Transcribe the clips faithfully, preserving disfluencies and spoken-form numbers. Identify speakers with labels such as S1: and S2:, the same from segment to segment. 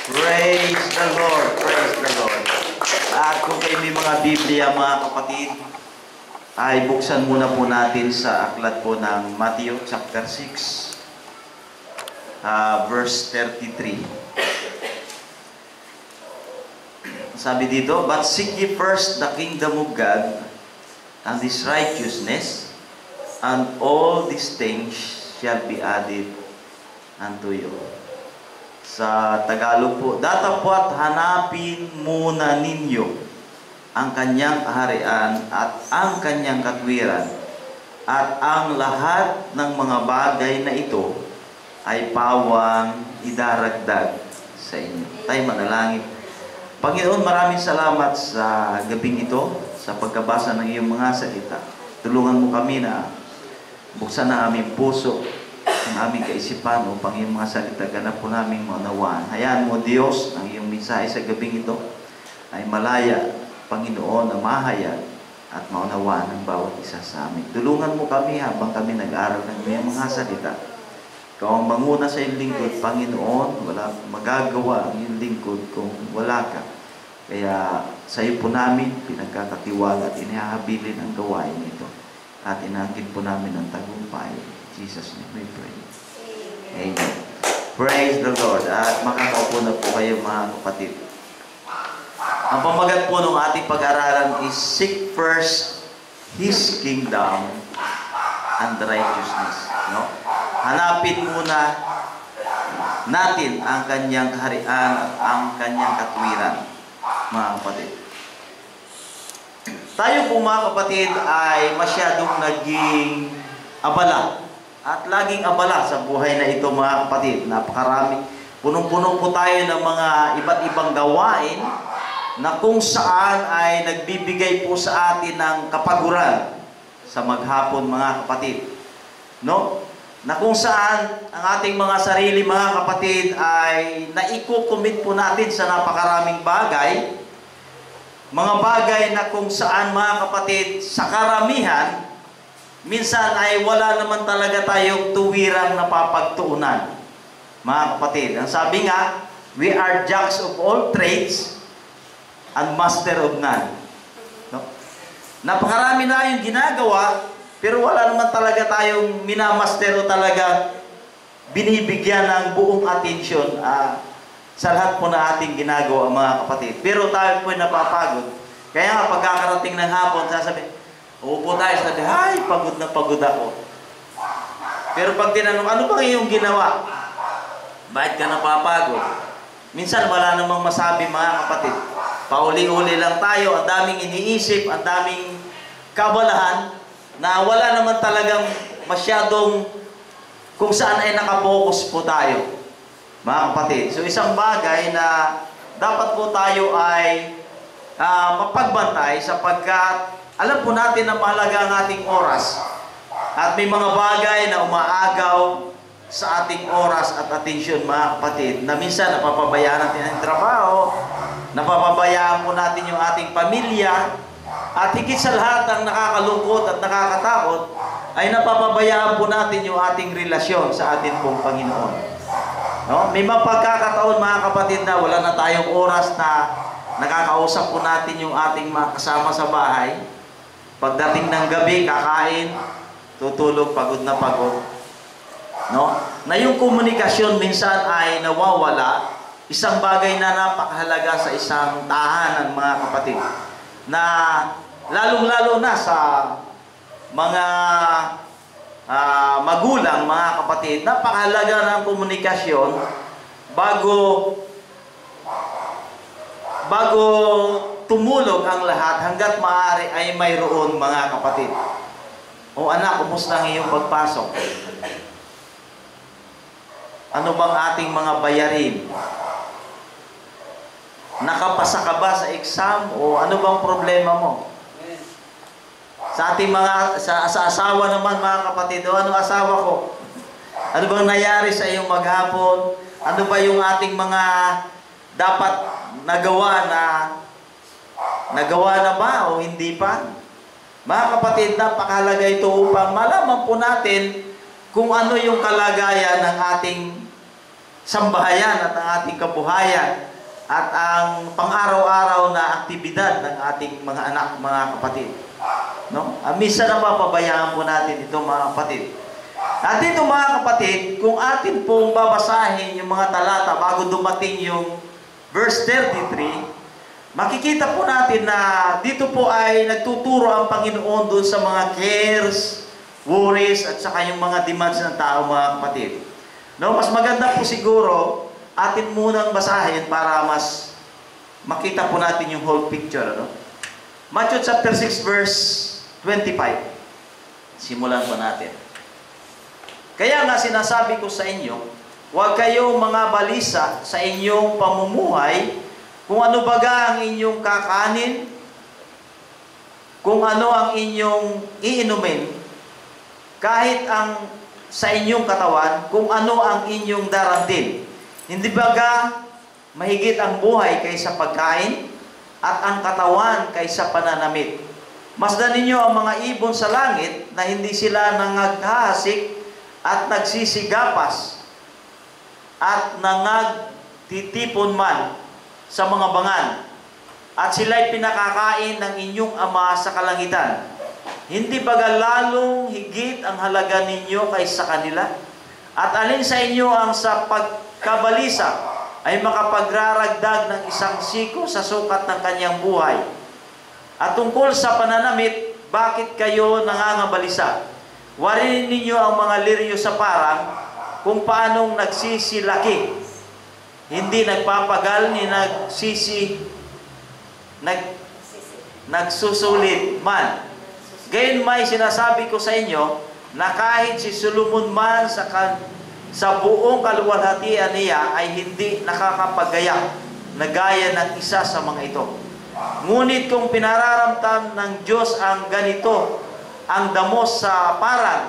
S1: Praise the Lord. Praise the Lord. At kung kayo may mga Biblia, mga kapatid, ay buksan muna po natin sa aklat po ng Matthew chapter six, uh, verse thirty-three. Sabi dito, "But seek ye first the kingdom of God and His righteousness, and all these things shall be added unto you." Sa Tagalog po, "Datapwat hanapin muna ninyo ang kanyang kaharian at ang kanyang katwiran, at ang lahat ng mga bagay na ito ay pawang idaragdag sa inyo." Tayo manalangin. Panginoon, maraming salamat sa gabing ito, sa pagkabasa ng iyong mga salita. Tulungan mo kami na buksan ang aming puso, ang aming kaisipan, upang iyong mga salita ganap po naming maunawaan. Hayaan mo, Diyos, ang iyong mensahe sa gabing ito ay malaya, Panginoon, na mahayag at maunawaan ng bawat isa sa amin. Tulungan mo kami habang kami nag-aaral ng iyong mga salita. Ikaw ang manguna sa iyong lingkod, Panginoon. Wala magagawa ang iyong lingkod kung wala ka. Kaya sa iyo po namin pinagkakatiwala at inihahabilin ang gawain ito. At inaangkin po namin ang tagumpay. In Jesus' name we pray. Amen. Praise the Lord. At makakaupo na po kayo, mga kapatid. Ang pamagat po ng ating pag-aralan is seek first His kingdom and righteousness. No? Hanapin muna natin ang kanyang kaharian at ang kanyang katwiran, mga kapatid. Tayo po, mga kapatid, ay masyadong naging abala at laging abala sa buhay na ito, mga kapatid. Napakarami. Punong-puno po tayo ng mga iba't ibang gawain na kung saan ay nagbibigay po sa atin ng kapaguran sa maghapon, mga kapatid. No? Na kung saan ang ating mga sarili, mga kapatid, ay naikukumit po natin sa napakaraming bagay. Mga bagay na kung saan, mga kapatid, sa karamihan, minsan ay wala naman talaga tayong tuwirang napapagtuunan. Mga kapatid, ang sabi nga, we are jacks of all trades and master of none. No? Napakarami na yung ginagawa, pero wala naman talaga tayong minamaster o talaga binibigyan ng buong atensyon uh, sa lahat po na ating ginagawa, mga kapatid. Pero tayo po ay napapagod. Kaya nga, pagkakarating ng hapon, sasabihin, uupo tayo, sabi, ay, pagod na pagod ako. Pero pag tinanong, ano bang iyong ginawa? Bakit ka napapagod? Minsan wala namang masabi, mga kapatid. Pauli-uli lang tayo, ang daming iniisip, ang daming kabalahan, na wala naman talagang masyadong kung saan ay nakapokus po tayo, mga kapatid. So isang bagay na dapat po tayo ay uh, mapagbantay, sapagkat alam po natin na mahalaga ang ating oras. At may mga bagay na umaagaw sa ating oras at atensyon, mga kapatid, na minsan napapabayaan natin ang trabaho, napapabayaan po natin yung ating pamilya, at higit sa lahat ang nakakalungkot at nakakatakot ay napapabayaan po natin yung ating relasyon sa ating pong Panginoon. No? May mga pagkakataon, mga kapatid, na wala na tayong oras na nakakausap po natin yung ating mga kasama sa bahay. Pagdating ng gabi, kakain, tutulog, pagod na pagod. No? Na yung komunikasyon minsan ay nawawala, isang bagay na napakahalaga sa isang tahanan, mga kapatid. Na lalong-lalo na sa mga uh, magulang, mga kapatid, napakahalaga ng komunikasyon bago bago tumulog ang lahat, hanggat maaari ay mayroon, mga kapatid. O anak, kumusta ang iyong pagpasok? Ano bang ating mga bayarin? Nakapasa ka ba sa exam? O ano bang problema mo? Sa ating mga, sa, sa asawa naman, mga kapatid, o ano asawa ko? Ano bang nangyari sa iyong maghapon? Ano ba yung ating mga dapat nagawa na nagawa na ba o hindi pa? Mga kapatid, napakahalaga ito upang malaman po natin kung ano yung kalagayan ng ating sambahayan at ang ating kabuhayan at ang pang-araw-araw na aktibidad ng ating mga anak, mga kapatid. No? Ah, minsan na mapabayaan po natin ito, mga kapatid. At ito, mga kapatid, kung atin pong babasahin yung mga talata bago dumating yung verse thirty-three, makikita po natin na dito po ay nagtuturo ang Panginoon doon sa mga cares, worries, at saka yung mga demands ng tao, mga kapatid. No? Mas maganda po siguro atin munang basahin para mas makita po natin yung whole picture. Ano? Matthew chapter six verse twenty-five. Simulan po natin. Kaya nga sinasabi ko sa inyo, huwag kayong mga balisa sa inyong pamumuhay, kung ano baga ang inyong kakanin, kung ano ang inyong iinumin, kahit ang sa inyong katawan, kung ano ang inyong darantin. Hindi baga mahigit ang buhay kaysa pagkain at ang katawan kaysa pananamit. Masdan ninyo ang mga ibon sa langit na hindi sila nangaghahasik at nagsisigapas at nangagtitipon man sa mga bangan, at sila'y pinakakain ng inyong Ama sa kalangitan. Hindi baga lalong higit ang halaga ninyo kaysa kanila? At alin sa inyo ang sa pagkabalisa ay makapagraragdag ng isang siko sa sukat ng kanyang buhay? At tungkol sa pananamit, bakit kayo nangangabalisa? Warinin ninyo ang mga liryo sa parang kung paanong nagsisilaki. Hindi nagpapagal ni nagsisi, nag, nagsusulit man. Gayon may sinasabi ko sa inyo, na kahit si Solomon man sa, kan, sa buong kaluwalhatian niya ay hindi nakakapagaya na gaya ng isa sa mga ito. Ngunit kung pinararamtam ng Diyos ang ganito, ang damos sa parang,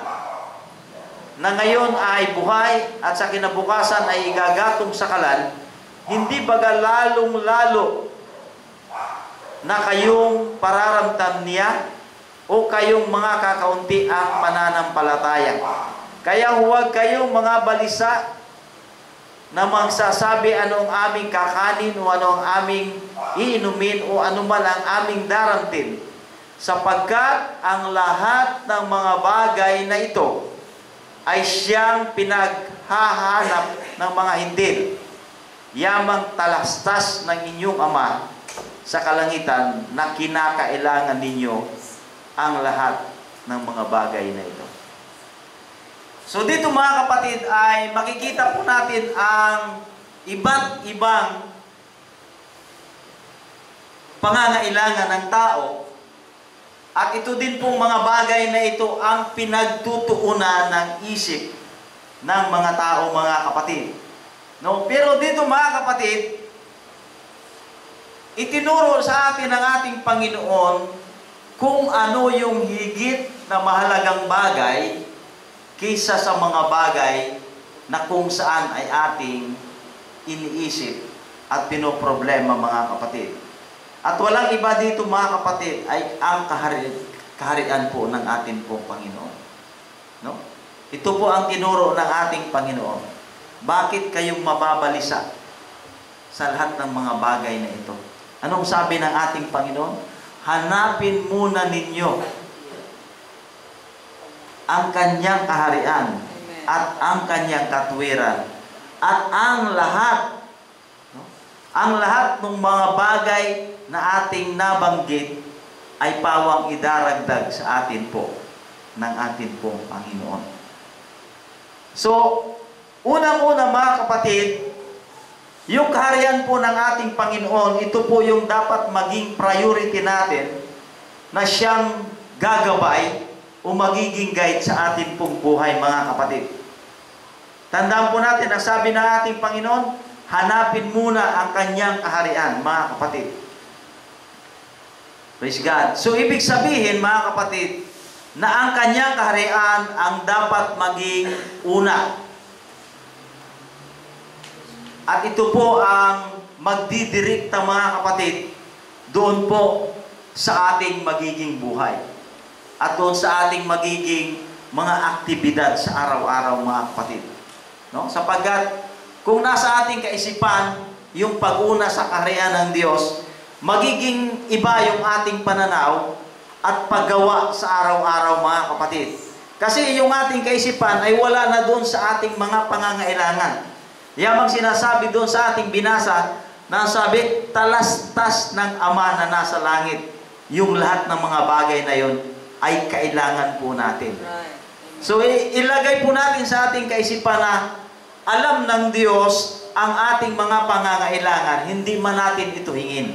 S1: na ngayon ay buhay at sa kinabukasan ay igagatong sa kalan, hindi baga lalong-lalo na kayong pararamtam niya, o kayong mga kakaunti ang pananampalataya. Kaya huwag kayong mga balisa na magsasabi anong aming kakanin o ano ang aming iinumin o anuman ang aming darantin, sapagkat ang lahat ng mga bagay na ito ay siyang pinaghahanap ng mga hintil. Yamang talastas ng inyong Ama sa kalangitan na kinakailangan ninyo ang lahat ng mga bagay na ito. So dito, mga kapatid, ay makikita po natin ang iba't ibang pangangailangan ng tao, at ito din pong mga bagay na ito ang pinagtutuunan ng isip ng mga tao, mga kapatid. No? Pero dito, mga kapatid, itinuro sa atin ng ating Panginoon kung ano yung higit na mahalagang bagay kaysa sa mga bagay na kung saan ay ating iniisip at pinoproblema, mga kapatid. At walang iba dito, mga kapatid, ay ang kahari, kaharian po ng ating pong Panginoon. No? Ito po ang tinuro ng ating Panginoon. Bakit kayong mababalisa sa lahat ng mga bagay na ito? Anong sabi ng ating Panginoon? Hanapin muna ninyo ang kanyang kaharian, Amen, at ang kanyang katwiran, at ang lahat, no? ang lahat ng mga bagay na ating nabanggit ay pawang idaragdag sa atin po ng atin pong Panginoon. So, unang-una, mga kapatid, yung kaharian po ng ating Panginoon, ito po yung dapat maging priority natin na siyang gagabay o magiging guide sa ating pong buhay, mga kapatid. Tandaan po natin, ang sabi ng ating Panginoon, hanapin muna ang kanyang kaharian, mga kapatid. Praise God. So, ibig sabihin, mga kapatid, na ang kanyang kaharian ang dapat maging una. At ito po ang magdidirikta, mga kapatid, doon po sa ating magiging buhay. At doon sa ating magiging mga aktibidad sa araw-araw, mga kapatid. No? Sapagkat kung nasa ating kaisipan yung pag-una sa kaharian ng Diyos, magiging iba yung ating pananaw at paggawa sa araw-araw, mga kapatid. Kasi yung ating kaisipan ay wala na doon sa ating mga pangangailangan. Yamang sinasabi doon sa ating binasa, na sabi, talastas ng Ama na nasa langit. Yung lahat ng mga bagay na yon ay kailangan po natin. So, ilagay po natin sa ating kaisipan na alam ng Diyos ang ating mga pangangailangan, hindi man natin ito hingin.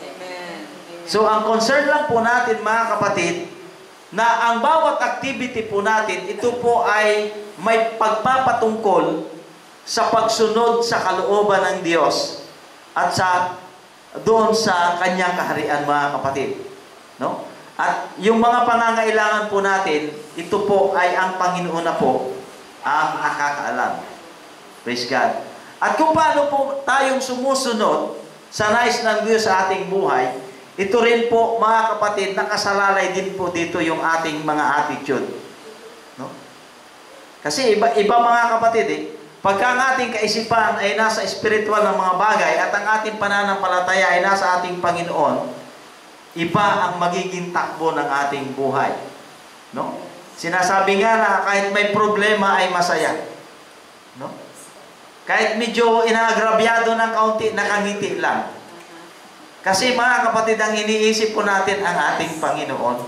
S1: So, ang concern lang po natin, mga kapatid, na ang bawat activity po natin, ito po ay may pagpapatungkol sa pagsunod sa kalooban ng Diyos at sa doon sa kanyang kaharian, mga kapatid. No? At yung mga pangangailangan po natin, ito po ay ang Panginoon na po ang nakakaalam. Praise God. At kung paano po tayong sumusunod sa nais ng Diyos sa ating buhay, ito rin po, mga kapatid, nakasalalay din po dito yung ating mga attitude. No? Kasi iba, iba mga kapatid, eh, pagka ang ating kaisipan ay nasa spiritual na mga bagay at ang ating pananampalataya ay nasa ating Panginoon, iba ang magiging takbo ng ating buhay. No? Sinasabi nga na kahit may problema ay masaya. No? Kahit medyo inaagrabyado ng kaunti, nakangiti lang. Kasi mga kapatid, ang iniisip po natin ang ating Panginoon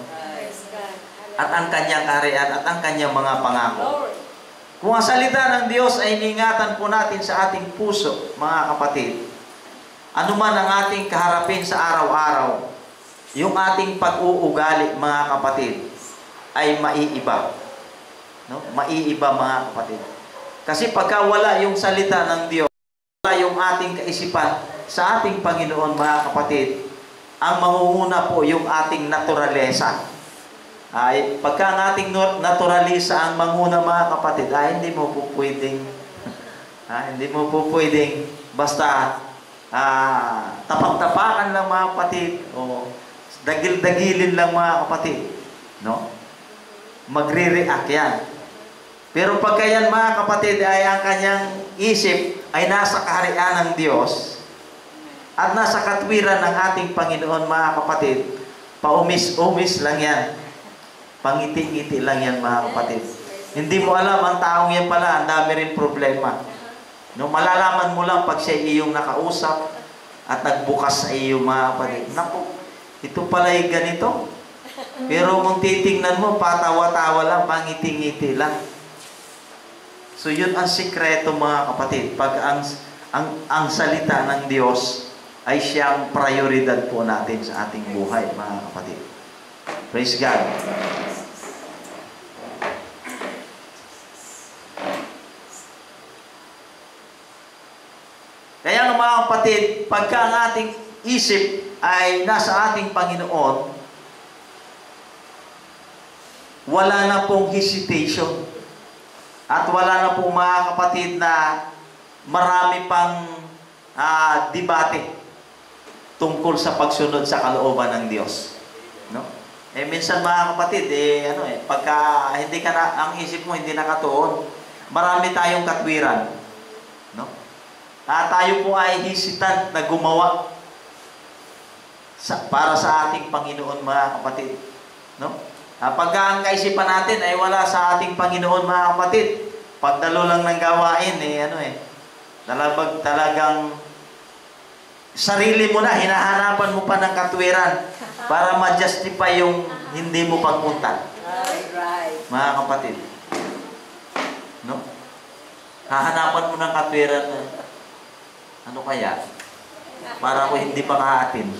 S1: at ang kanyang kaharian at ang kanyang mga pangako. Kung ang salita ng Diyos ay iningatan po natin sa ating puso, mga kapatid, anuman ang ating kaharapin sa araw-araw, yung ating pag-uugali, mga kapatid, ay maiiba. No? Maiiba, mga kapatid. Kasi pagka wala yung salita ng Diyos, wala yung ating kaisipan sa ating Panginoon, mga kapatid, ang mangunguna po yung ating naturalesa. Ay, pagka ang ating naturalisa ang manguna, mga kapatid, ay hindi mo po pwedeng, ah, hindi mo po pwedeng basta ah, tapak-tapakan lang, mga kapatid, o dagil-dagilin lang, mga kapatid. No? Magre-react yan. Pero pagka yan, mga kapatid, ay ang kanyang isip ay nasa kaharian ng Diyos at nasa katwiran ng ating Panginoon, mga kapatid, paumis-umis lang yan. Pangiti-ngiti lang yan, mga kapatid. Hindi mo alam, ang taong yan pala, ang dami rin problema. No, malalaman mo lang pag siya iyong nakausap at nagbukas sa iyo, mga kapatid. Naku, ito pala ay ganito. Pero kung titingnan mo, patawa-tawa lang, pangiti-ngiti lang. So, yun ang sikreto, mga kapatid. Pag ang, ang, ang salita ng Diyos ay siyang prioridad po natin sa ating buhay, mga kapatid. Praise God. Kaya nga, mga kapatid, pagka ang ating isip ay nasa ating Panginoon, wala na pong hesitation. At wala na pong, mga kapatid, na marami pang uh, debate tungkol sa pagsunod sa kalooban ng Diyos. No? Eh, minsan, mga kapatid, eh, ano eh, pagka hindi ka na, ang isip mo hindi nakatuon, marami tayong katwiran. No? Ah, tayo po ay hesitant na gumawa sa, para sa ating Panginoon, mga kapatid. No? Ah, pagka ang kaisipan natin ay wala sa ating Panginoon, mga kapatid, pagdalo lang ng gawain, eh, ano eh, talabag, talagang sarili mo na, hinahanapan mo pa ng katwiran para ma-justify yung hindi mo pagpunta. Mga kapatid. No? Hahanapan mo ng katwiran na, ano kaya? Para ako hindi pa kaatin.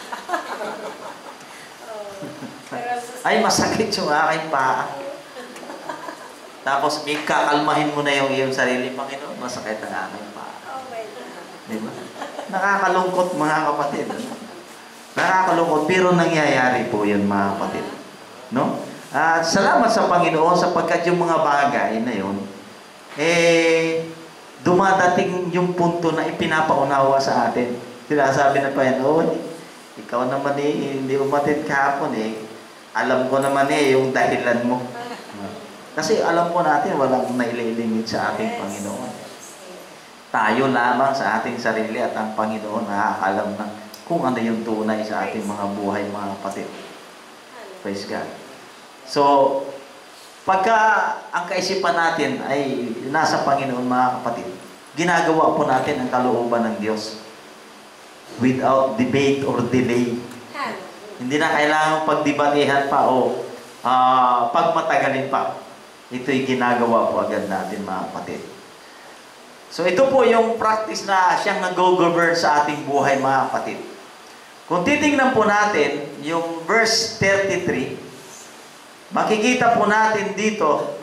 S1: Ay, masakit yung aking paa. Tapos, may kakalmahin mo na yung iyong sarili, Panginoon, masakit ang aking paa. Diba? Nakakalungkot, mga kapatid. Nakakalungkot, pero nangyayari po yun, mga kapatid. No? At salamat sa Panginoon sapagkat yung mga bagay na yun, eh, dumadating yung punto na ipinapaunawa sa atin. Sinasabi na pa yan, oh, ikaw naman eh, hindi umatid kahapon eh. Alam ko naman eh, yung dahilan mo. Kasi alam ko natin, walang naililimit sa ating Panginoon. tayo lamang sa ating sarili at ang Panginoon nakakalam ng kung ano yung tunay sa ating mga buhay, mga kapatid. Praise God. So, pagka ang kaisipan natin ay nasa Panginoon, mga kapatid, ginagawa po natin ang kalooban ng Diyos without debate or delay. Hindi na kailangan pagdebatehan pa o uh, pagmatagalin pa. Ito'y ginagawa po agad natin, mga kapatid. So, ito po yung practice na siyang nag-govern sa ating buhay, mga kapatid. Kung titingnan po natin yung verse thirty-three, makikita po natin dito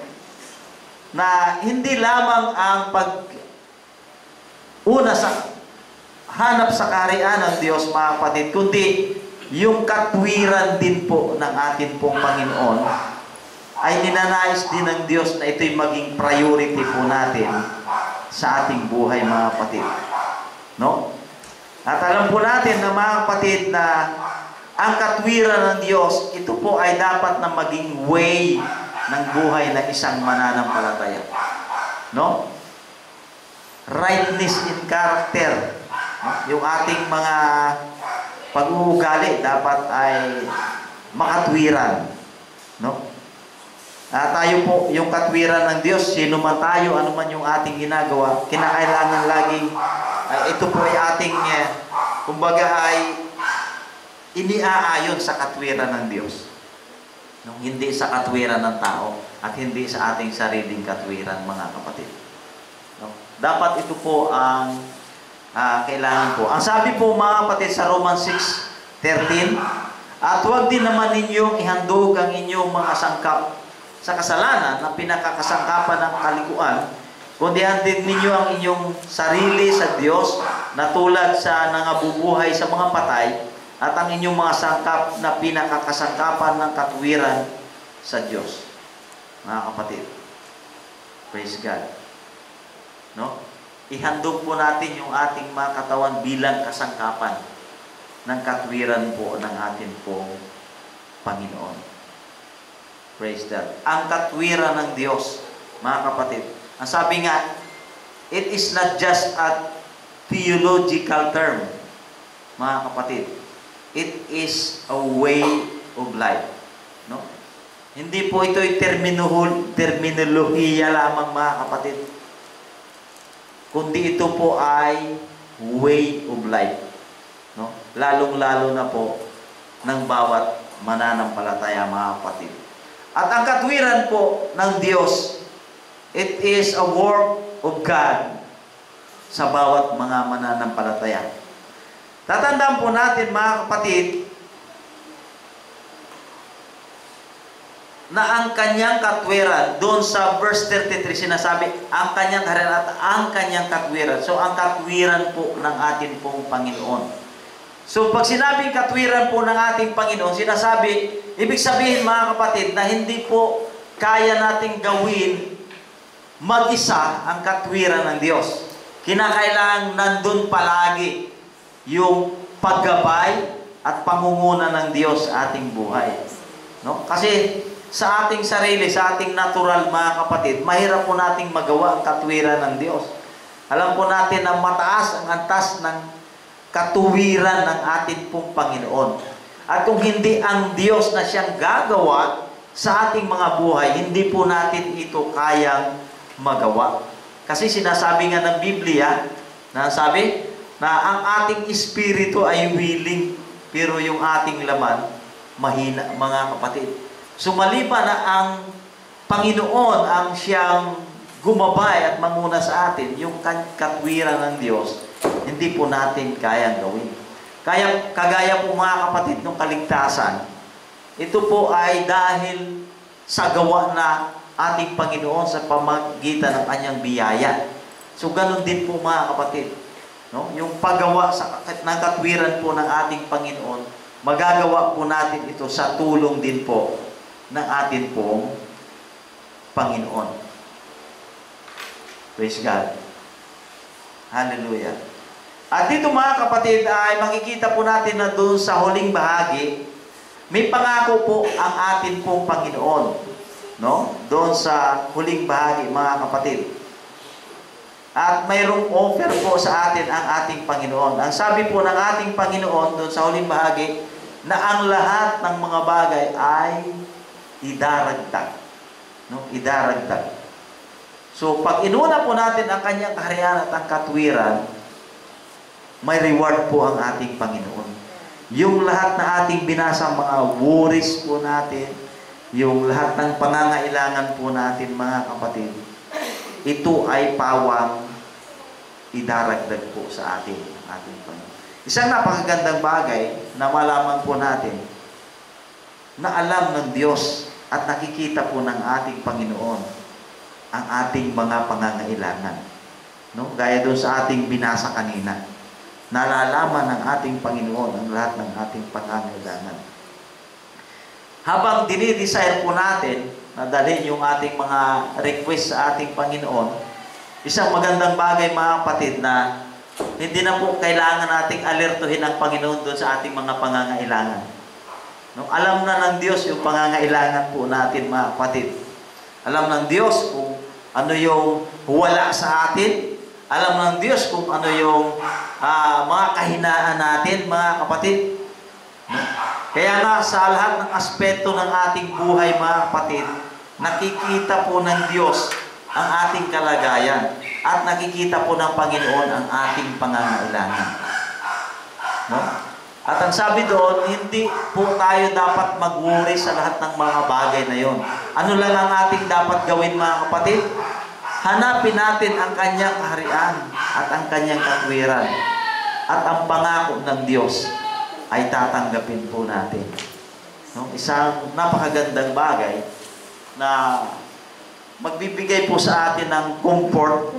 S1: na hindi lamang ang pag una sa hanap sa kaharian ng Diyos, mga kapatid, kundi yung katwiran din po ng ating pong Panginoon ay ninanais din ng Diyos na ito'y maging priority po natin sa ating buhay, mga kapatid. No? At alam po natin na, mga kapatid, na ang katwiran ng Diyos, ito po ay dapat na maging way ng buhay ng isang mananampalataya. No? Rightness in character. No? Yung ating mga pag-uugali dapat ay makatwiran. No? Uh, tayo po, yung katwiran ng Diyos, sino man tayo, ano man yung ating ginagawa, kinakailangan laging, uh, ito po ay ating, uh, kumbaga ay iniaayon sa katwiran ng Diyos. No? Hindi sa katwiran ng tao at hindi sa ating sariling katwiran, mga kapatid. No? Dapat ito po ang uh, kailangan po. Ang sabi po, mga kapatid, sa Romans six thirteen, at huwag din naman ninyong ihandog ang inyong mga sangkap sa kasalanan na pinakakasangkapan ng kalikuan, kundi handin ninyo ang inyong sarili sa Diyos na tulad sa nangabubuhay sa mga patay at ang inyong mga sangkap na pinakakasangkapan ng katwiran sa Diyos. Mga kapatid, praise God. No? Ihandog po natin yung ating mga katawan bilang kasangkapan ng katwiran po ng ating pong Panginoon. Praise God. Ang katwiran ng Diyos, mga kapatid. Ang sabi nga, it is not just a theological term, mga kapatid. It is a way of life. No? Hindi po ito'y terminolohiya lamang, mga kapatid. Kundi ito po ay way of life. No? Lalong-lalo na po ng bawat mananampalataya, mga kapatid. At ang katwiran po ng Diyos, it is a work of God sa bawat mga mananampalataya. Tatandaan po natin, mga kapatid, na ang kanyang katwiran, doon sa verse thirty-three, sinasabi, ang kanyang kaharian at ang kanyang katwiran. So, ang katwiran po ng ating pong Panginoon. So, pag sinabing katwiran po ng ating Panginoon, sinasabi, ibig sabihin, mga kapatid, na hindi po kaya nating gawin mag-isa ang katwiran ng Diyos. Kinakailangan nandun palagi yung paggabay at pangunguna ng Diyos sa ating buhay. No? Kasi sa ating sarili, sa ating natural, mga kapatid, mahirap po nating magawa ang katwiran ng Diyos. Alam po natin na mataas ang antas ng katuwiran ng ating pong Panginoon. At kung hindi ang Diyos na siyang gagawa sa ating mga buhay, hindi po natin ito kayang magawa. Kasi sinasabi nga ng Biblia, na sabi, na ang ating espiritu ay willing, pero yung ating laman, mahina, mga kapatid. Sumalipa na ang Panginoon ang siyang gumabay at manguna sa atin, yung katwiran ng Diyos, hindi po natin kayang gawin. Kaya, kagaya po, mga kapatid, ng kaligtasan, ito po ay dahil sa gawa na ating Panginoon sa pamagitan ng kanyang biyaya. So, ganun din po, mga kapatid. No? Yung paggawa sa, ng katwiran po ng ating Panginoon, magagawa po natin ito sa tulong din po ng ating pong Panginoon. Praise God. Hallelujah. At dito, mga kapatid, ay makikita po natin na doon sa huling bahagi, may pangako po ang atin pong Panginoon. No? Doon sa huling bahagi, mga kapatid. At mayroong offer po sa atin ang ating Panginoon. Ang sabi po ng ating Panginoon doon sa huling bahagi, na ang lahat ng mga bagay ay idaragdag. No? Idaragdag. So, pag inuna po natin ang kanyang kaharian at ang katwiran, may reward po ang ating Panginoon. Yung lahat na ating binasang mga worries po natin, yung lahat ng pangangailangan po natin, mga kapatid, ito ay pawang idaragdag po sa atin, ating Panginoon. Isang napakagandang bagay na malaman po natin na alam ng Diyos at nakikita po ng ating Panginoon ang ating mga pangangailangan. No? Gaya doon sa ating binasa kanina. Nalalaman ng ating Panginoon ang lahat ng ating pangangailangan. Habang dinidesire po natin na dalhin yung ating mga request sa ating Panginoon, isang magandang bagay, mga kapatid, na hindi na po kailangan nating alertuhin ang Panginoon doon sa ating mga pangangailangan. No? Alam na ng Diyos yung pangangailangan po natin, mga kapatid. Alam ng Diyos kung ano yung wala sa atin. Alam ng Diyos kung ano yung uh, mga kahinaan natin, mga kapatid. No? Kaya nga sa lahat ng aspeto ng ating buhay, mga kapatid, nakikita po ng Diyos ang ating kalagayan at nakikita po ng Panginoon ang ating pangangailangan. No? At ang sabi doon, hindi po tayo dapat mag-worry sa lahat ng mga bagay na yon. Ano lang ang ating dapat gawin, mga kapatid? Hanapin natin ang kanyang kaharian at ang kanyang katwiran. At ang pangako ng Diyos ay tatanggapin po natin. No? Isang napakagandang bagay na magbibigay po sa atin ng comfort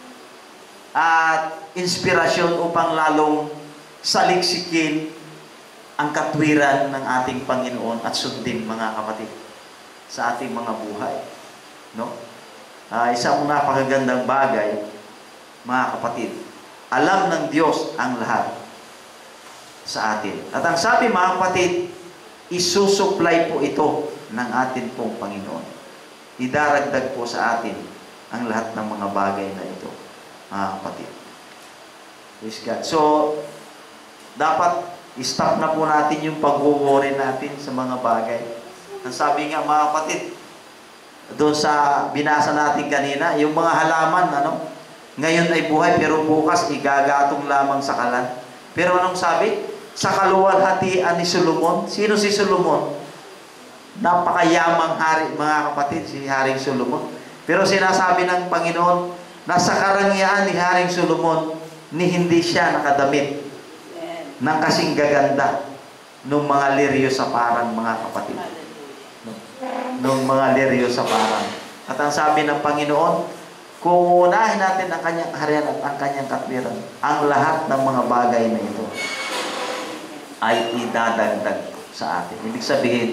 S1: at inspirasyon upang lalong saliksikin ang katwiran ng ating Panginoon at sundin, mga kapatid, sa ating mga buhay. No? Uh, isang napakagandang bagay, mga kapatid. Alam ng Diyos ang lahat sa atin. At ang sabi, mga kapatid, isusupply po ito ng atin pong Panginoon. Idaragdag po sa atin ang lahat ng mga bagay na ito, mga kapatid. Praise God. So, dapat i-stop na po natin yung pag-worry natin sa mga bagay. Ang sabi nga, mga kapatid, doon sa binasa natin kanina, yung mga halaman, ano, ngayon ay buhay, pero bukas igagatong lamang sa kalan. Pero anong sabi? Sa kaluwalhatian ni Solomon. Sino si Solomon? Napakayamang hari, mga kapatid, si Haring Solomon. Pero sinasabi ng Panginoon na sa karangyaan ni Haring Solomon, ni hindi siya nakadamit ng kasing gaganda ng mga liryo sa parang, mga kapatid. Ng mga liryo sa parang. At ang sabi ng Panginoon, kung unahin natin ang kanyang kaharian at ang kanyang katwiran, ang lahat ng mga bagay na ito ay idadagdag sa atin. Ibig sabihin,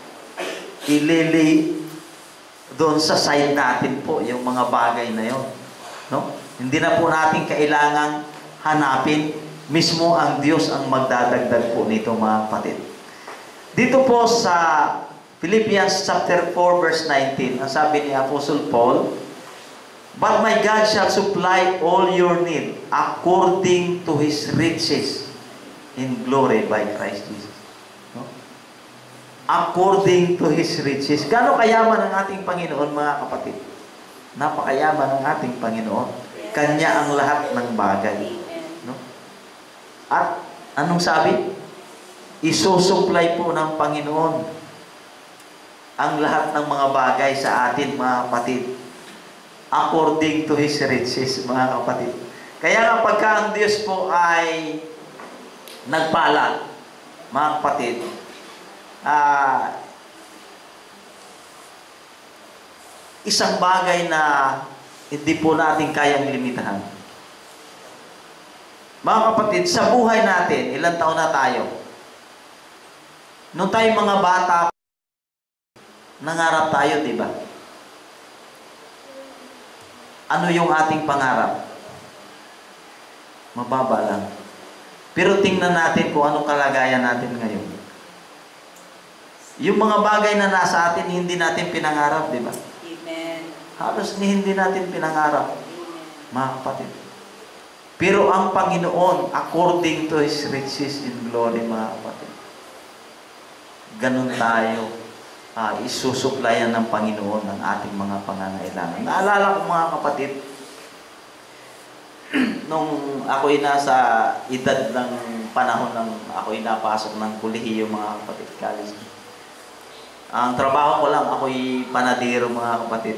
S1: ilili doon sa side natin po yung mga bagay na yon. No? Hindi na po natin kailangang hanapin, mismo ang Diyos ang magdadagdag po nito, mga kapatid. Dito po sa Philippians chapter four verse nineteen, ang sabi ni Apostle Paul, "But my God shall supply all your need according to His riches in glory by Christ Jesus." No? According to His riches. Gaano kayaman ang ating Panginoon, mga kapatid? Napakayaman ang ating Panginoon. Kanya ang lahat ng bagay. No? At anong sabi? Isusupply po ng Panginoon ang lahat ng mga bagay sa atin, mga kapatid, according to His riches, mga kapatid. Kaya nga pagka ang Diyos po ay nagpala, mga kapatid, ah, isang bagay na hindi po natin kayang limitahan. Mga kapatid, sa buhay natin, ilang taon na tayo? Nung tayo mga bata, nangarap tayo, di ba? Ano yung ating pangarap? Mababa lang. Pero tingnan natin kung anong kalagayan natin ngayon. Yung mga bagay na nasa atin, hindi natin pinangarap, di ba?
S2: Amen.
S1: Halos ni hindi natin pinangarap.
S2: Amen.
S1: mga kapatid. Pero ang Panginoon, according to His riches in glory, mga kapatid, ganun tayo. Uh, isusuplayan ng Panginoon ng ating mga pangangailangan. Naalala ko, mga kapatid, nung ako'y nasa edad ng panahon ng ako'y napasok ng kolehiyo, mga kapatid, college. Ang trabaho ko lang, ako'y panadero, mga kapatid.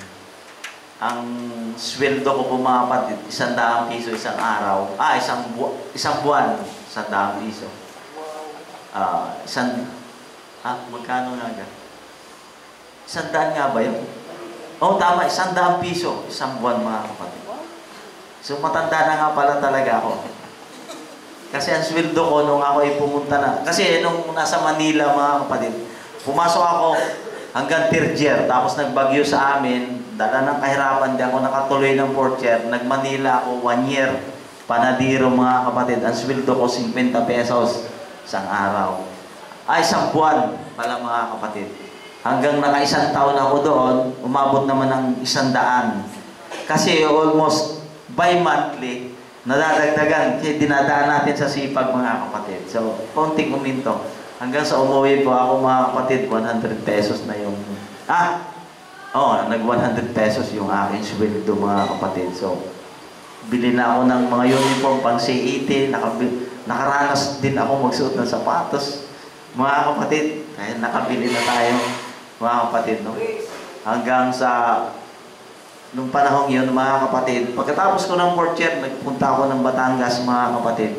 S1: Ang sweldo ko po, mga kapatid, isang daang piso isang araw. Ah, isang, bu isang buwan, isang daang piso. Uh, isang, ah, magkano nga ga? Isang daan nga ba yun? Oo, oh, tama, isang daang piso, isang buwan, mga kapatid. So, matanda na nga pala talaga ako. Kasi ang sweldo ko nung ako ay pumunta na. Kasi nung nasa Manila, mga kapatid, pumasok ako hanggang third year. Tapos nagbagyo sa amin, dala ng kahirapan, di ako nakatuloy ng fourth year. Nag-Manila ako one year. Panadiro, mga kapatid. Ang sweldo ko, fifty pesos isang araw. Ay, isang buwan pala, mga kapatid. Hanggang naka-isang taon ako doon, umabot naman ng isang daan. Kasi almost bi-monthly, nadadagdagan. Kasi dinadaan natin sa sipag, mga kapatid. So, konting uminto. Hanggang sa umuwi po ako, mga kapatid, one hundred pesos na yung... Ah! Oo, oh, nag one hundred pesos yung aking sweldo, mga kapatid. So, bili na ako ng mga uniform pang C E T. Nakaranas din ako magsuot ng sapatos. Mga kapatid, kaya nakabili na tayo, mga kapatid, no? Hanggang sa nung panahong yun, mga kapatid, pagkatapos ko ng fourth year, nagpunta ako ng Batangas, mga kapatid.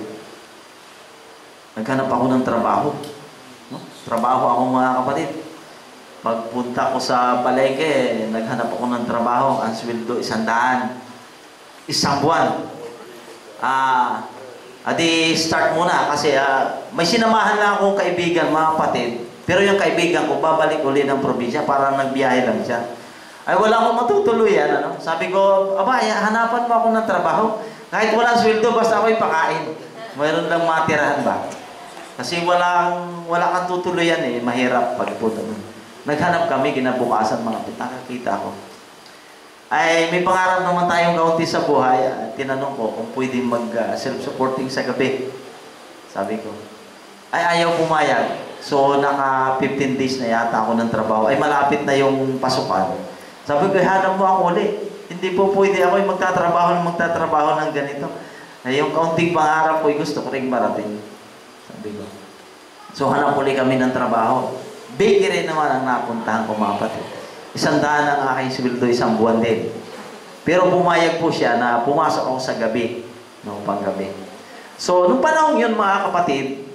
S1: Naghanap ako ng trabaho. No? Trabaho ako, mga kapatid. Pagpunta ko sa palengke, naghanap ako ng trabaho. Ang sweldo, isang daan. Isang buwan. Ah, adi start muna kasi ah, may sinamahan lang akong kaibigan, mga kapatid. Pero yung kaibigan ko, babalik uli ng probinsya, parang nagbiyahe lang siya. Ay, wala akong matutuluyan, ano? Sabi ko, aba, hanapan mo ako ng trabaho. Kahit walang sweldo, basta ako'y pakain. Mayroon lang matirahan ba? Kasi walang, wala kang tutuluyan eh. Mahirap pagpunta. Naghanap kami, kinabukasan, mga nakakita ko. Ay, may pangarap naman tayong kaunti sa buhay. At tinanong ko kung pwedeng mag-self-supporting sa gabi. Sabi ko, ay, ayaw pumayag. So, naka fifteen days na yata ako ng trabaho. Ay, malapit na yung pasukan. Sabi ko, hanap mo ako ulit. Hindi po pwede ako yung magtatrabaho ng magtatrabaho ng ganito. Ay, yung kaunting pangarap ko, gusto ko rin marating. Sabi ko. So, hanap ulit kami ng trabaho. Bakery naman ang napuntahan ko, mga kapatid. Isang daan ang aking sweldo, isang buwan din. Pero pumayag po siya na pumasok ako sa gabi. No, panggabi. So, nung panahon yun, mga kapatid,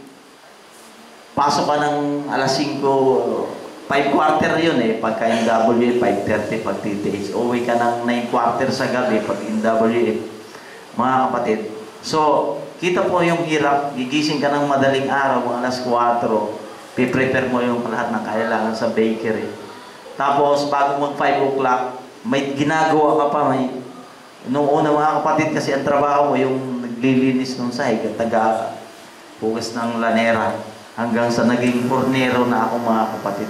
S1: pasok ka ng alas singko, five quarter yun eh, pagka M W, five thirty pag T T H. Uwi ka ng nine quarter sa gabi pag M W, mga kapatid. So, kita po yung hirap, gigising ka ng madaling araw, mga alas kwatro, piprepare mo yung lahat ng kailangan sa bakery. Tapos, bago mag five o'clock, may ginagawa ka pa, may, nung una, mga kapatid, kasi ang trabaho mo, yung naglilinis ng sahig, at taga-pugas ng lanera, hanggang sa naging pornero na ako, mga kapatid.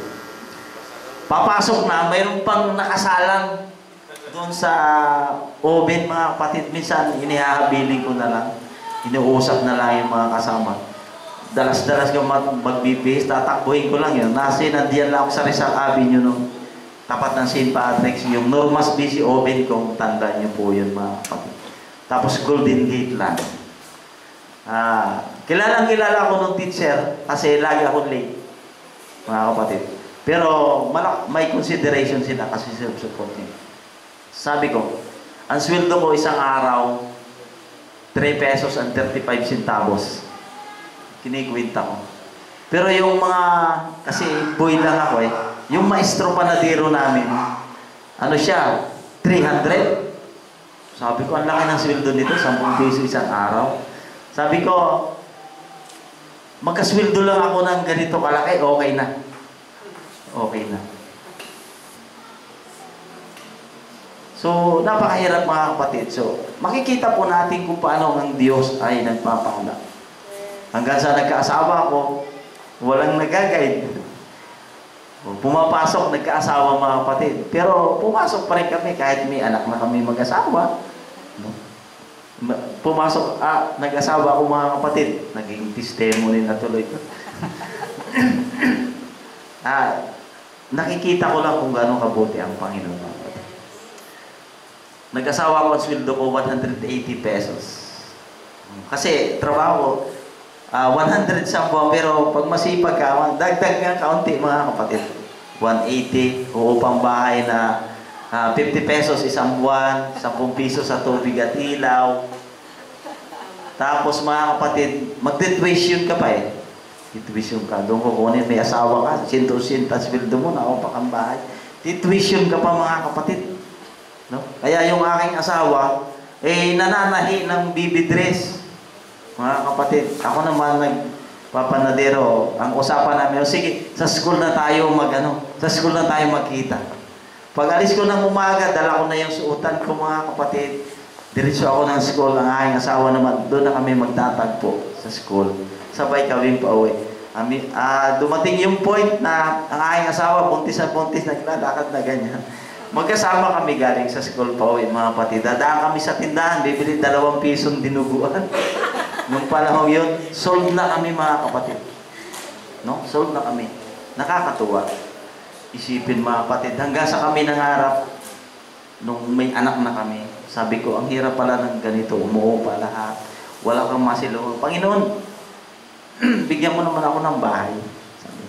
S1: Papasok na, mayroon pang nakasalang doon sa oven, mga kapatid. Minsan, inihahabiling ko na lang. Inuusap na lang yung mga kasama. Dalas-dalas ko magbibis, tatakbuhin ko lang yun. Nasi, nandiyan lang ako sa Rizal Avenue, no? Tapat ng Saint Patrick's, yung Normas Busy Oven, kung tanda niyo po yun, mga kapatid. Tapos Golden Gate lang. Ah, kilalang kilala ko nung teacher kasi lagi ako late, mga kapatid. Pero malak may consideration sila kasi self-supporting. Sabi ko, ang sweldo ko isang araw, three pesos and thirty-five centavos. Kinikwenta ko. Pero yung mga, kasi boy lang ako eh, yung maestro panadero namin, ano siya, three hundred. Sabi ko, ang laki ng sweldo nito, ten pesos isang araw. Sabi ko, magkasweldo lang ako ng ganito kalaki, okay na. Okay na. So, napakahirap, mga kapatid. So, makikita po natin kung paano ang Diyos ay nagpapala. Hanggang sa nagkaasawa ko, walang nag-guide. Pumapasok, nagkaasawa, mga kapatid. Pero pumasok pa rin kami kahit may anak na kami mag-asawa. No? Pumasok, ah, nag-asawa ako mga kapatid. Naging testimony na tuloy ko. ah, nakikita ko lang kung gano'ng kabuti ang Panginoon. Nag-asawa ko, ang sweldo ko one hundred eighty pesos. Kasi trabaho, uh, one hundred sa buwan, pero pag masipag ka, dagdag nga kaunti mga kapatid. one eighty, uupang bahay na uh, fifty pesos isang buwan, ten piso sa tubig at ilaw. Tapos mga kapatid, magte-tuition ka pa eh. Tuition ka, doon ko kunin, may asawa ka, sinto-sinta, sweldo mo, naupak ang bahay. Tuition ka pa mga kapatid. No? Kaya yung aking asawa, eh nananahi ng baby dress. Mga kapatid, ako naman nagpapanadero. Ang usapan namin, oh, sige, sa school na tayo mag, ano, sa school na tayo magkita. Pag alis ko ng umaga, dala ko na yung suotan ko mga kapatid. Diretso ako ng school, ang aking asawa naman, doon na kami magtatagpo sa school. Sabay kami pa uwi. Ami, uh, dumating yung point na ang aking asawa, buntis na buntis, naglalakad na ganyan. Magkasama kami galing sa school pa uwi, mga kapatid. Dadaan kami sa tindahan, bibili dalawang pisong dinuguan. Nung panahon yun, sold na kami mga kapatid. No? Sold na kami. Nakakatuwa. Isipin mga kapatid, hanggang sa kami nangarap, nung may anak na kami, sabi ko, ang hirap pala ng ganito, umuupa lahat, wala kang masilungan. Panginoon, bigyan mo naman ako ng bahay. Sabi.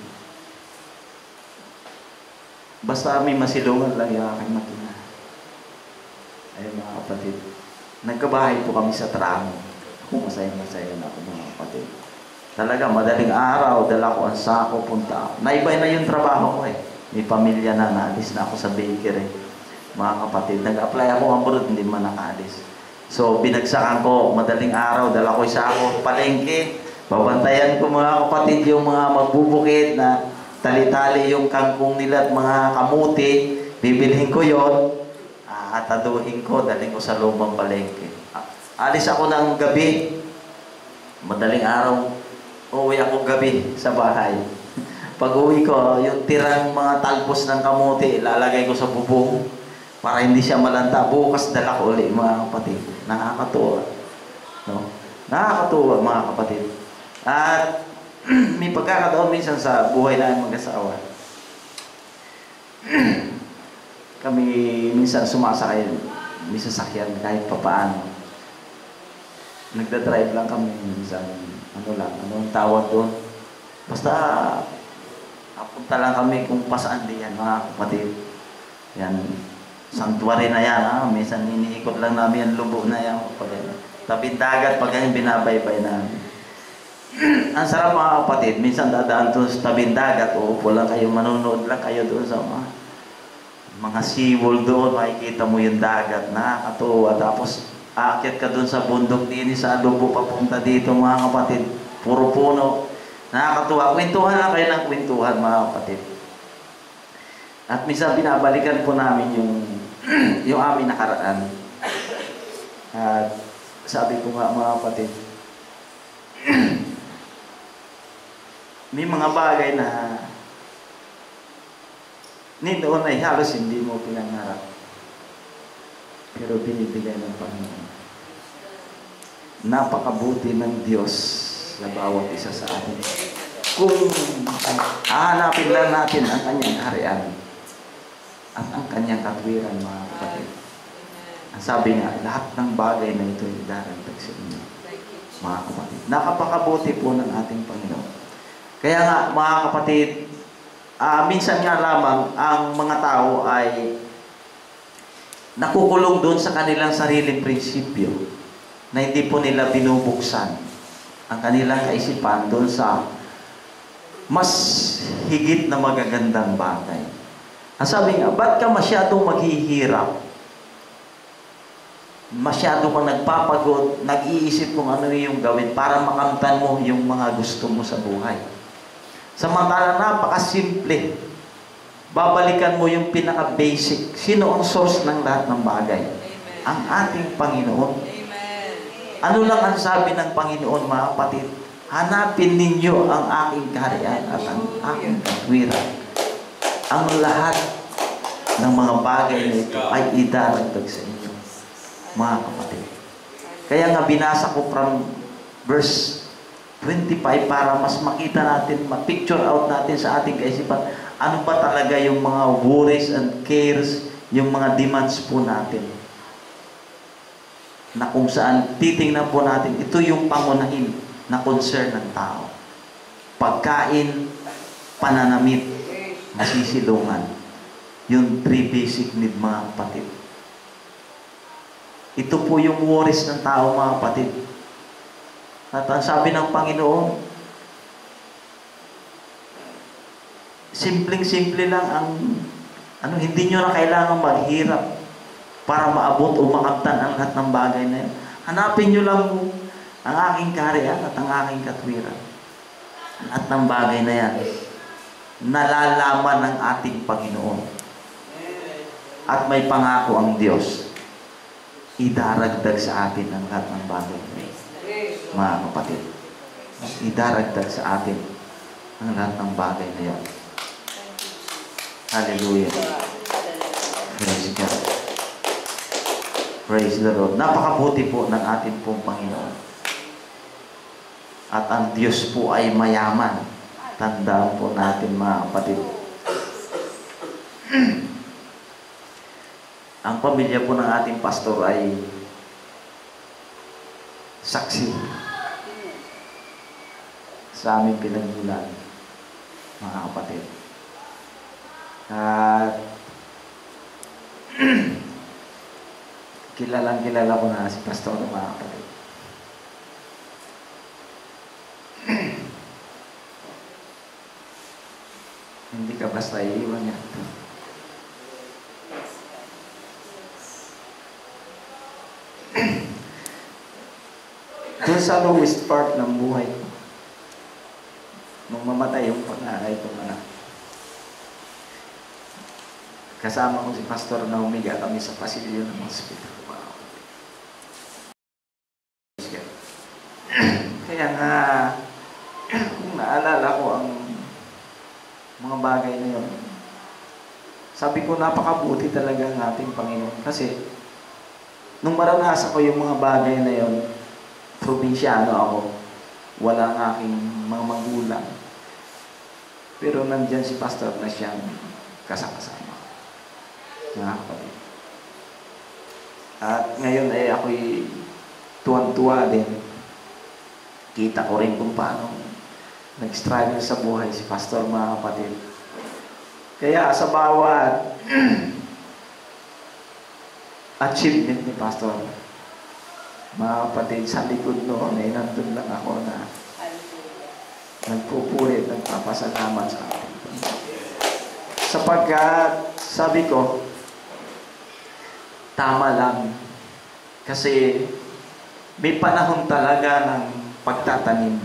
S1: Basta may masilungan lang yung aking makina. Ayun mga kapatid, nagkabahay po kami sa tramo. Ako masaya-masaya na ako mga kapatid. Talaga, madaling araw, dala ko ang sako, punta ako. Naibay na yung trabaho ko eh. May pamilya na, naalis na ako sa bakery. Mga kapatid, nag-apply ako ang abroad, hindi man nakaalis. So, binagsakan ko, madaling araw, dala ko isa ako, palengke. Babantayan ko mga kapatid yung mga magbubukid na tali-tali yung kangkong nila at mga kamuti. Bibilhin ko yon, at ataduhin ko, daling ko sa lumang palengke. Alis ako ng gabi, madaling araw, uwi ako gabi sa bahay. Pag uwi ko, yung tirang mga talpos ng kamuti, ilalagay ko sa bubong para hindi siya malanta. Bukas dala ko ulit mga kapatid. Nakakatuwa. No? Nakakatuwa mga kapatid. At may pagkakataon minsan sa buhay namin mag-asawa. Kami minsan sumasakay, may sasakyan kahit papaano. Nagda-drive lang kami minsan, ano lang, ano ang tawag doon. Basta, apunta lang kami kung pasaan diyan, mga kapatid. Yan, sanctuary na yan, ha? Minsan iniikot lang namin yung lubo na yan. Tabing dagat, pag ganyan binabaybay namin. Ang sarap mga kapatid, minsan dadaan doon sa tabing dagat, uupo lang kayo, manonood lang kayo doon sa mga, mga seawall doon, makikita mo yung dagat, nakakatuwa. Tapos, aakyat ka doon sa bundok din, sa lubo papunta dito mga kapatid. Puro puno. Nakakatuwa. Kwentuhan lang kayo ng kwentuhan mga kapatid. At minsan binabalikan po namin yung yung aming nakaraan. At sabi ko nga mga kapatid, may mga bagay na nitoon ay halos hindi mo pinangarap. Pero binibigay ng Panginoon. Napakabuti ng Diyos sa bawat isa sa atin. Kung hahanapin lang natin ang kanyang harian at ang kanyang katwiran, mga kapatid. Ang sabi nga, lahat ng bagay na ito ay daragdag sa inyo, mga kapatid. Napakabuti po ng ating Panginoon. Kaya nga, mga kapatid, uh, minsan nga lamang ang mga tao ay nakukulong doon sa kanilang sariling prinsipyo na hindi po nila binubuksan ang kanilang kaisipan doon sa mas higit na magagandang bagay. Ang sabi nga, ba't ka masyadong maghihirap? Masyado kang nagpapagod, nag-iisip kung ano yung gawin para makamtan mo yung mga gusto mo sa buhay. Samantala, napakasimple. Babalikan mo yung pinaka-basic. Sino ang source ng lahat ng bagay? Amen. Ang ating Panginoon. Amen. Ano lang ang sabi ng Panginoon, mga kapatid? Hanapin ninyo ang aking kaharian at ang aking katwiran. Ang lahat ng mga bagay na ito ay idaragdag sa inyo. mga kapatid. Kaya nga binasa ko from verse twenty-five para mas makita natin, ma-picture out natin sa ating kaisipan, ano ba talaga yung mga worries and cares, yung mga demands po natin. Na kung saan titingnan po natin, ito yung pangunahin na concern ng tao. Pagkain, pananamit, masisilungan. Yung three basic need, mga kapatid. Ito po yung worries ng tao, mga kapatid. At ang sabi ng Panginoon, simpleng-simple lang ang, ano, hindi nyo na kailangan maghirap para maabot o makamtan ang lahat ng bagay na yun. Hanapin nyo lang ang aking kaharian at ang aking katwiran. At ng bagay na yan, nalalaman ng ating Panginoon. At may pangako ang Diyos, idaragdag sa atin ang lahat ng bagay na yan. Mga kapatid, idaragdag sa atin ang lahat ng bagay na yan. Hallelujah. Praise God. Praise the Lord. Napakabuti po ng ating pong Panginoon. At ang Diyos po ay mayaman. Tandaan po natin, mga kapatid. Ang pamilya po ng ating pastor ay saksi sa aming pinagmulan, mga kapatid. At kilalang kilala ko na si pastor, mga kapatid. Hindi ka basta iiwan niya. Doon sa lowest part ng buhay ko, nung mamatay yung panganay kong anak, kasama ko si pastor na humiga kami sa pasilyo ng hospital. Wow. Kaya nga, kung naalala ko ang mga bagay na yun, sabi ko, napakabuti talaga ng ating Panginoon. Kasi, nung maranasan ko yung mga bagay na yun, probinsyano ako, wala ng aking mga magulang. Pero nandyan si pastor na siyang kasama-kasama. Mga kapatid. At ngayon ay ako'y tuwan-tuwa din. Kita ko rin kung paano nag-struggle sa buhay si pastor, mga kapatid. Kaya sa bawat achievement ni pastor, mga kapatid, sa likod noon ay nandun lang ako na nagpupulit, nagpapasalamat sa atin. Sapagkat, sabi ko, tama lang. Kasi may panahon talaga ng pagtatanim.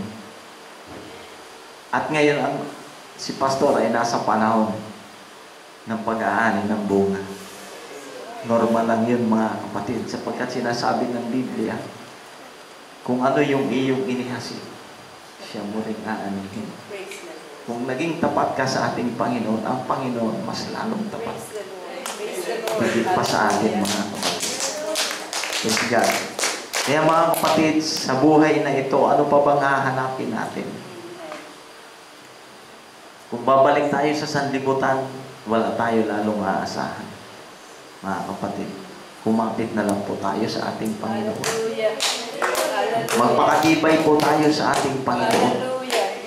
S1: At ngayon, ang, si pastor ay nasa panahon ng pag-aani ng bunga. Normal lang yun, mga kapatid, sapagkat sinasabi ng Biblia, kung ano yung iyong inihasik, siya mo rin aanihin. Kung naging tapat ka sa ating Panginoon, ang Panginoon mas lalong tapat. Higit pa sa atin, mga kapatid. Praise God. Kaya mga kapatid, sa buhay na ito, ano pa bang hahanapin natin? Kung babalik tayo sa sanlibutan, wala tayo lalong aasahan. Mga kapatid, kumapit na lang po tayo sa ating Panginoon. Magpakatibay po tayo sa ating Panginoon.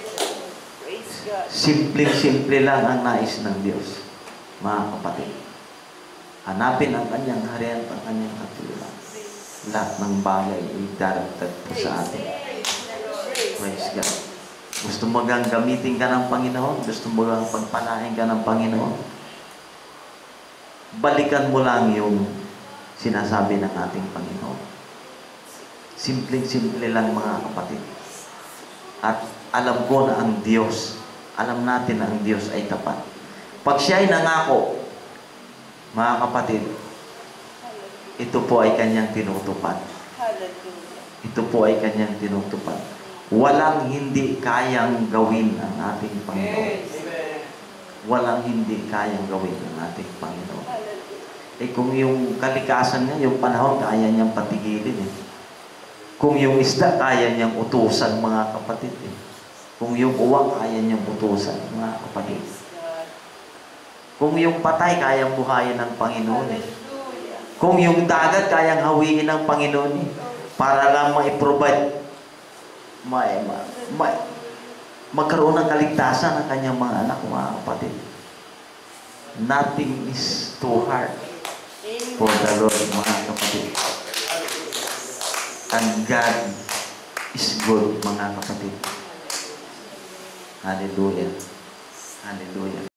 S1: Simpleng-simple lang ang nais ng Diyos, mga kapatid. Hanapin ang kanyang harian, ang kanyang katulad. Lahat ng bagay ay daragdag po sa atin. Praise God. Gusto mo gang gamitin ka ng Panginoon? Gusto mo gang pagpalain ka ng Panginoon? Balikan mo lang yung sinasabi ng ating Panginoon. Simpleng-simple lang, mga kapatid. At alam ko na ang Diyos, alam natin na ang Diyos ay tapat. Pag siya ay nangako, mga kapatid, ito po ay kanyang tinutupad. Ito po ay kanyang tinutupad. Walang hindi kayang gawin ang ating Panginoon. Walang hindi kayang gawin ang ating Panginoon. Eh kung yung kalikasan niya, yung panahon, kaya niyang patigilin eh. Kung yung isda, kaya niyang utusan, mga kapatid eh. Kung yung uwak, kaya niyang utusan, mga kapatid. Kung yung patay, kayang buhayin ng Panginoon eh. Kung yung dagat, kayang hawiin ng Panginoon eh. Para lang ma-provide, ma ma ma magkaroon ng kaligtasan ng kanyang mga anak, mga kapatid. Nothing is too hard for the Lord, mga kapatid. And God is good, mga kapatid. Hallelujah. Hallelujah.